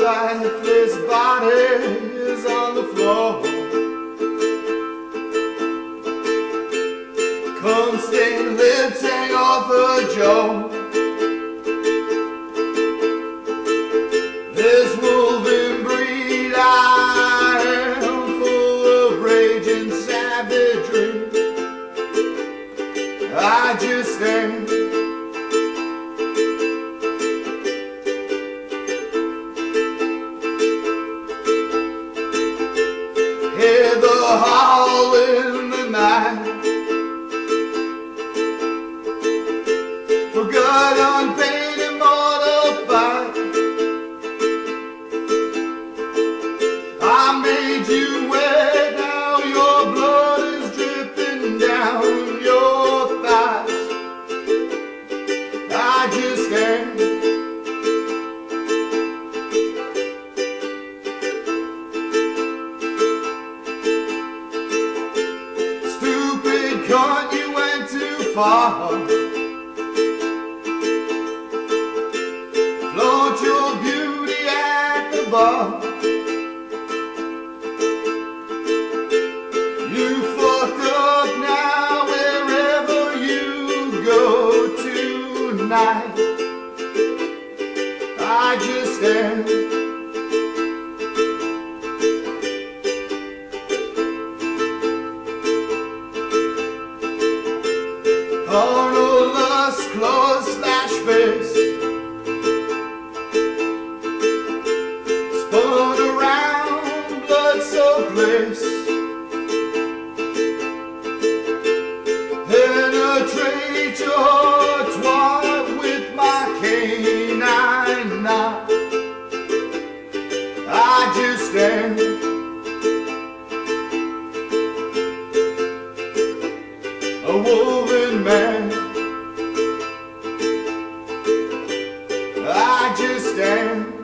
lifeless body is on the floor. Cum-stained lips hang off her jaw. This Wolfman breed I am, full of rage and savagery. I just stand. Hear the howl in the night. For good, unpaid, immortal fight. I made you wet, now your blood is dripping down your thighs. I just stand. Stupid cunt, you went too far. Flaunt your beauty at the bar. You fucked up now wherever you go tonight. I just stand. Carnal lust, claws, slash face. Spun around, blood-soaked lace. Penetrate your twat with my canine knife. I just stand. A woven man. I just stand.